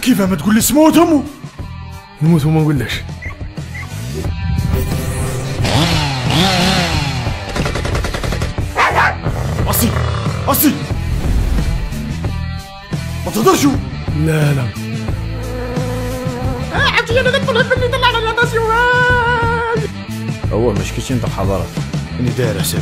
كيف ما تقول لي سموت امو؟ نموت وما نقولش. أصي ما تهدرشوا. لا عرفتي انا قد طلعت مني طلعنا على الناس يوهاي. هو مش كيتشين تاع حضارات اني داير حسابي.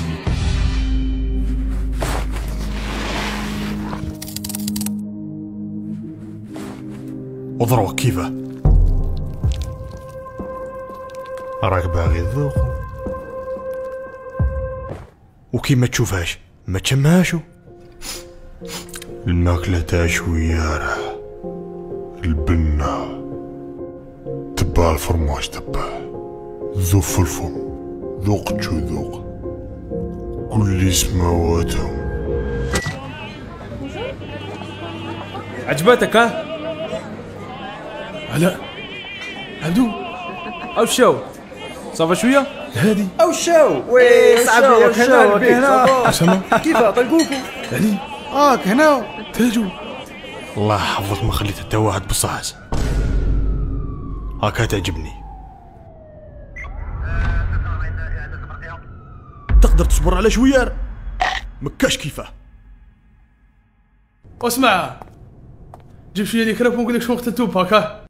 وضروك كيفه راك باغي الذوق وكي ما تشوفهاش ما تشمهاشو. الماكلة تاع شويارة، البنة تبع الفرماج تبع ذوق في الفم، ذوق تشو ذوق كل سماواتهم. عجبتك ها؟ علاء عبدو او شو صافا شويه هادي او شو وي صعب ياك هنا اسامه كيف طلقوكم هادي هنا تاجو. الله يحفظك ما خليت حتى واحد بصاص. هاكا تعجبني. تقدر تصبر على شوية مكاش كيفه. اسمع جيب شويه لي كراب ونقول لك شو وقت التوب هاكا.